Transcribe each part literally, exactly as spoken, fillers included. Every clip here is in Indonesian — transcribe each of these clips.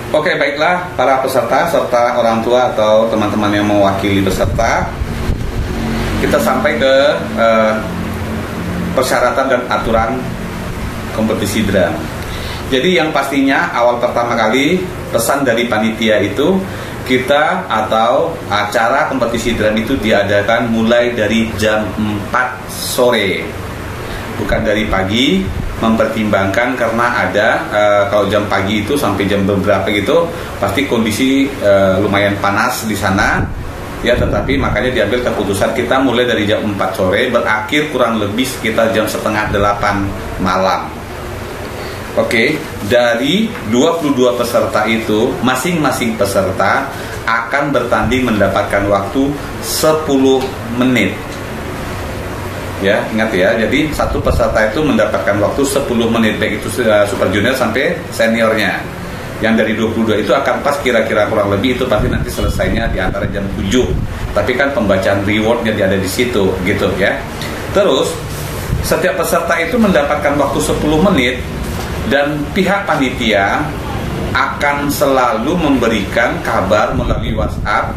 Oke, baiklah para peserta serta orang tua atau teman-teman yang mewakili peserta, kita sampai ke eh, persyaratan dan aturan kompetisi drum. Jadi yang pastinya awal pertama kali pesan dari panitia itu, kita atau acara kompetisi drum itu diadakan mulai dari jam empat sore, bukan dari pagi. Mempertimbangkan karena ada e, kalau jam pagi itu sampai jam beberapa gitu pasti kondisi e, lumayan panas di sana ya, tetapi makanya diambil keputusan kita mulai dari jam empat sore berakhir kurang lebih sekitar jam setengah delapan malam. Oke, dari dua puluh dua peserta itu masing-masing peserta akan bertanding mendapatkan waktu sepuluh menit. Ya, ingat ya, jadi satu peserta itu mendapatkan waktu sepuluh menit, baik itu super junior sampai seniornya. Yang dari dua puluh dua itu akan pas kira-kira kurang lebih itu pasti nanti selesainya di antara jam tujuh. Tapi kan pembacaan rewardnya ada di situ gitu ya. Terus setiap peserta itu mendapatkan waktu sepuluh menit dan pihak panitia akan selalu memberikan kabar melalui WhatsApp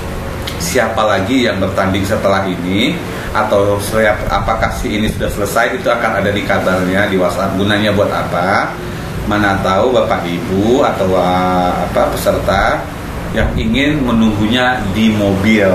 siapa lagi yang bertanding setelah ini, atau siap, apakah si ini sudah selesai, itu akan ada di kabarnya di WhatsApp. Gunanya buat apa? Mana tahu Bapak Ibu atau apa peserta yang ingin menunggunya di mobil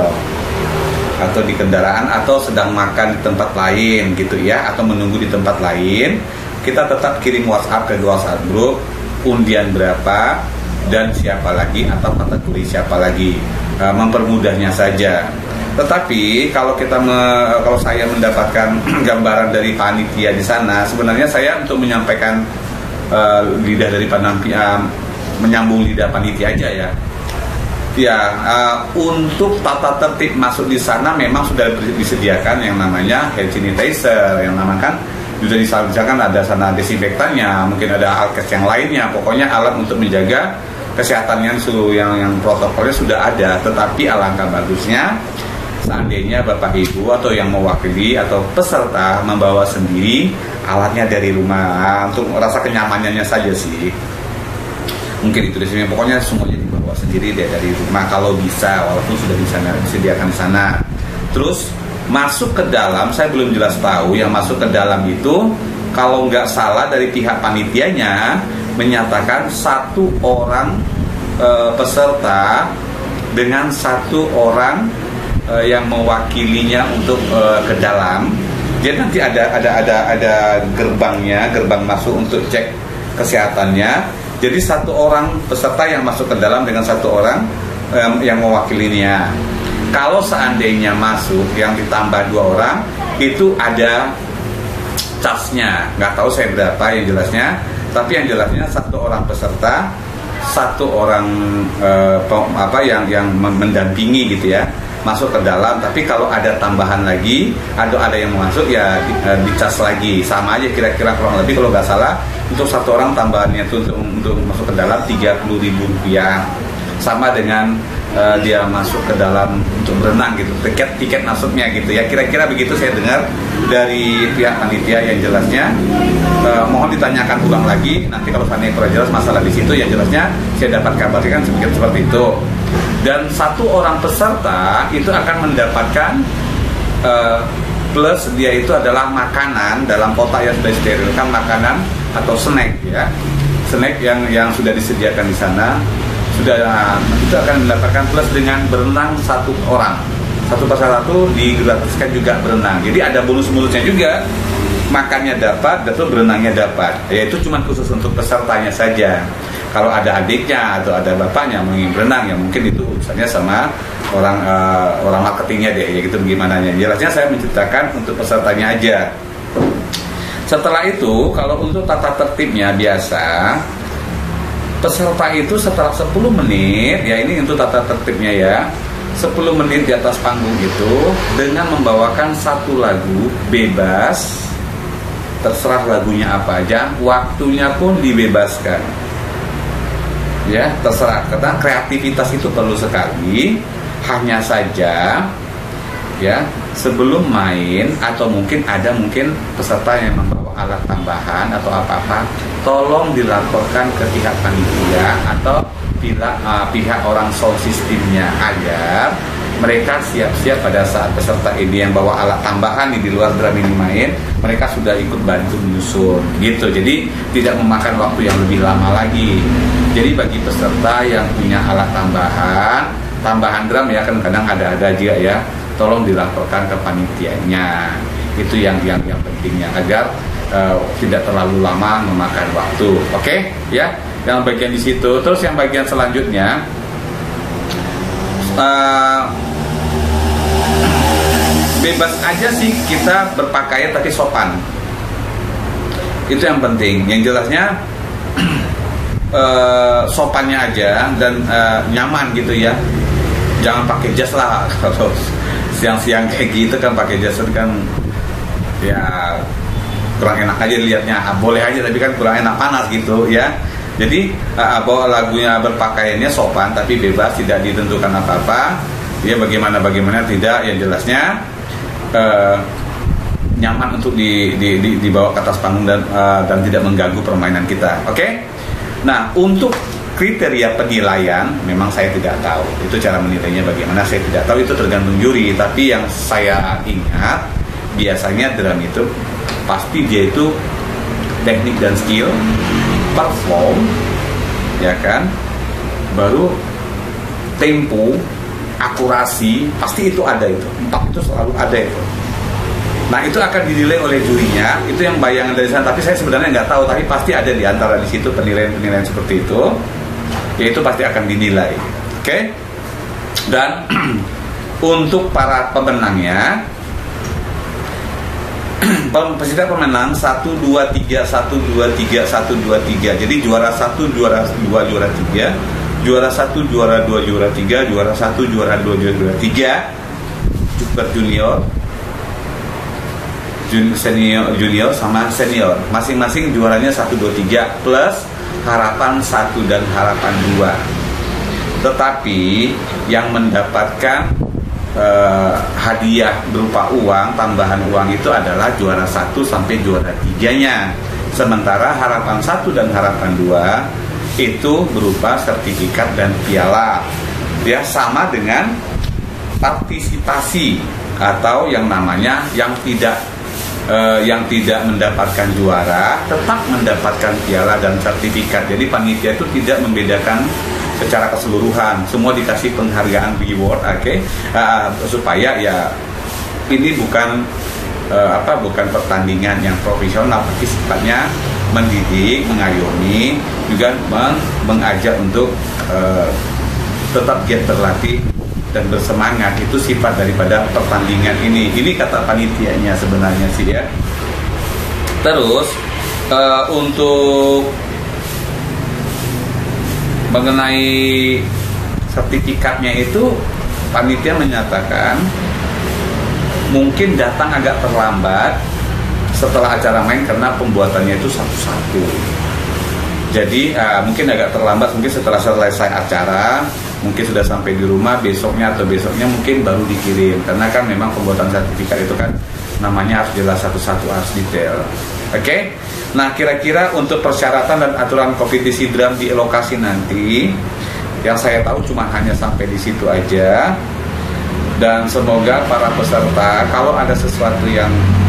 atau di kendaraan atau sedang makan di tempat lain gitu ya, atau menunggu di tempat lain, kita tetap kirim WhatsApp ke WhatsApp grup undian berapa dan siapa lagi atau kategori siapa lagi. Uh, mempermudahnya saja. Tetapi kalau kita me, kalau saya mendapatkan gambaran dari panitia di sana, sebenarnya saya untuk menyampaikan uh, lidah dari panitia, menyambung lidah panitia aja ya. Ya, uh, untuk tata tertib masuk di sana memang sudah disediakan yang namanya hand sanitizer, yang namakan sudah disediakan, ada sana desinfektannya, mungkin ada alkes yang lainnya, pokoknya alat untuk menjaga kesehatan yang yang, yang protokolnya sudah ada. Tetapi alangkah bagusnya seandainya Bapak Ibu atau yang mewakili atau peserta membawa sendiri alatnya dari rumah untuk rasa kenyamanannya saja sih. Mungkin itu di sini, pokoknya semuanya dibawa sendiri deh dari rumah kalau bisa, walaupun sudah di sana disediakan di sana. Terus masuk ke dalam, saya belum jelas tahu yang masuk ke dalam itu, kalau nggak salah dari pihak panitianya menyatakan satu orang e, peserta dengan satu orang e, yang mewakilinya untuk e, ke dalam. Jadi nanti ada ada ada ada gerbangnya, gerbang masuk untuk cek kesehatannya. Jadi satu orang peserta yang masuk ke dalam dengan satu orang e, yang mewakilinya. Kalau seandainya masuk yang ditambah dua orang, itu ada charge-nya. Nggak tahu saya berapa yang jelasnya. Tapi yang jelasnya satu orang peserta, satu orang eh, apa yang yang mendampingi gitu ya, masuk ke dalam. Tapi kalau ada tambahan lagi, atau ada yang masuk ya di, eh, dicas lagi, sama aja kira-kira kurang lebih kalau nggak salah untuk satu orang tambahannya itu untuk, untuk masuk ke dalam tiga puluh ribu rupiah, sama dengan uh, dia masuk ke dalam untuk berenang gitu, tiket tiket masuknya gitu ya, kira-kira begitu saya dengar dari pihak panitia. Yang jelasnya uh, mohon ditanyakan ulang lagi nanti kalau saya kurang jelas masalah di situ. Yang jelasnya saya dapat kabarkan sedikit seperti itu. Dan satu orang peserta itu akan mendapatkan uh, plus dia itu adalah makanan dalam kotak yang sudah disterilkan, makanan atau snack ya, snack yang yang sudah disediakan di sana. Sudah, itu akan mendapatkan plus dengan berenang satu orang, satu peserta itu digratiskan juga berenang. Jadi ada bonus-bonusnya juga, makannya dapat, dan berenangnya dapat. Yaitu cuma khusus untuk pesertanya saja. Kalau ada adiknya atau ada bapaknya mau ingin berenang ya mungkin itu urusannya sama orang uh, orang marketingnya deh, ya gitu bagaimana. Jelasnya saya menceritakan untuk pesertanya aja. Setelah itu kalau untuk tata tertibnya biasa, peserta itu setelah sepuluh menit, ya ini untuk tata tertibnya ya, sepuluh menit di atas panggung itu dengan membawakan satu lagu bebas, terserah lagunya apa aja, waktunya pun dibebaskan ya, terserah. Karena kreativitas itu perlu sekali. Hanya saja ya sebelum main atau mungkin ada mungkin peserta yang membawa alat tambahan atau apa-apa, tolong dilaporkan ke pihak panitia atau bila uh, pihak orang sound systemnya agar mereka siap-siap pada saat peserta ini yang bawa alat tambahan nih, di luar drum ini main, mereka sudah ikut bantu menyusun gitu. Jadi tidak memakan waktu yang lebih lama lagi. Jadi bagi peserta yang punya alat tambahan, tambahan drum ya, kan kadang ada-ada juga ya, tolong dilaporkan ke panitianya. Itu yang yang yang pentingnya, agar uh, tidak terlalu lama memakan waktu. Oke, okay? Ya. Yang bagian di situ. Terus yang bagian selanjutnya, uh, bebas aja sih kita berpakaian tapi sopan. Itu yang penting. Yang jelasnya uh, sopannya aja dan uh, nyaman gitu ya. Jangan pakai jas lah. Kalau siang-siang kayak gitu kan pakai jas kan ya kurang enak aja dilihatnya. Ah, boleh aja tapi kan kurang enak, panas gitu ya. Jadi uh, bahwa lagunya berpakaiannya sopan tapi bebas, tidak ditentukan apa-apa. Ya bagaimana bagaimana tidak, yang jelasnya uh, nyaman untuk di, di, di, dibawa ke atas panggung dan uh, dan tidak mengganggu permainan kita. Oke? Okay? Nah, untuk kriteria penilaian memang saya tidak tahu. Itu cara menilainya bagaimana saya tidak tahu, itu tergantung juri. Tapi yang saya ingat biasanya drum itu pasti dia itu teknik dan skill, perform, ya kan, baru tempo, akurasi, pasti itu ada, itu empat itu selalu ada itu. Nah itu akan dinilai oleh jurinya, itu yang bayangan dari sana. Tapi saya sebenarnya nggak tahu, tapi pasti ada di antara di situ penilaian-penilaian seperti itu, yaitu pasti akan dinilai. Oke? Okay? Dan untuk para pemenangnya, peserta pemenang satu dua tiga satu dua tiga satu dua tiga. Jadi juara satu, juara dua, juara tiga, juara satu, juara dua, juara tiga, juara satu, juara dua, juara tiga, super junior, senior, junior sama senior. Masing-masing juaranya satu, dua, tiga plus harapan satu dan harapan dua. Tetapi yang mendapatkan Uh, hadiah berupa uang, tambahan uang itu adalah juara satu sampai juara tiganya. Sementara harapan satu dan harapan dua itu berupa sertifikat dan piala. Ya, sama dengan partisipasi atau yang namanya yang tidak uh, yang tidak mendapatkan juara tetap mendapatkan piala dan sertifikat. Jadi panitia itu tidak membedakan secara keseluruhan, semua dikasih penghargaan, reward, oke, okay? uh, supaya ya ini bukan uh, apa bukan pertandingan yang profesional, tapi sifatnya mendidik, mengayomi, juga meng mengajak untuk uh, tetap giat berlatih dan bersemangat. Itu sifat daripada pertandingan ini. Ini kata panitianya sebenarnya sih ya. Terus uh, untuk mengenai sertifikatnya itu, panitia menyatakan mungkin datang agak terlambat setelah acara main karena pembuatannya itu satu-satu. Jadi uh, mungkin agak terlambat, mungkin setelah selesai acara, mungkin sudah sampai di rumah besoknya atau besoknya mungkin baru dikirim. Karena kan memang pembuatan sertifikat itu kan namanya harus jelas satu-satu, harus detail. Oke? Okay? Nah, kira-kira untuk persyaratan dan aturan kompetisi drum di lokasi nanti, yang saya tahu cuma hanya sampai di situ aja. Dan semoga para peserta, kalau ada sesuatu yang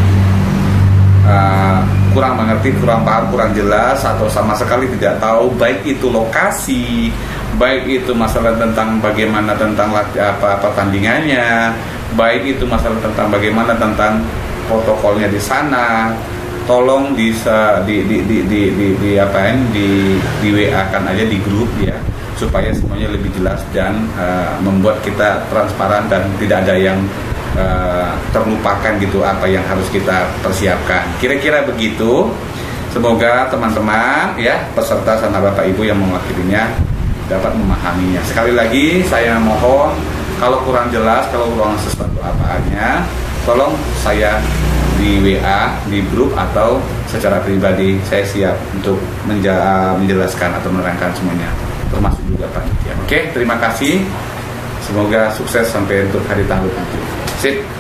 uh, kurang mengerti, kurang paham, kurang jelas, atau sama sekali tidak tahu, baik itu lokasi, baik itu masalah tentang bagaimana tentang apa pertandingannya, baik itu masalah tentang bagaimana tentang protokolnya di sana, tolong bisa di di di di di, di apain di di W A kan aja di grup ya, supaya semuanya lebih jelas dan uh, membuat kita transparan dan tidak ada yang uh, terlupakan gitu apa yang harus kita persiapkan. Kira-kira begitu. Semoga teman-teman ya peserta sana Bapak Ibu yang mewakilinya dapat memahaminya. Sekali lagi saya mohon kalau kurang jelas, kalau kurang sesuatu apanya, tolong saya di W A, di grup atau secara pribadi, saya siap untuk menja menjelaskan atau menerangkan semuanya, termasuk juga panitia. Oke, terima kasih. Semoga sukses sampai untuk hari tanggal tujuh. Sip.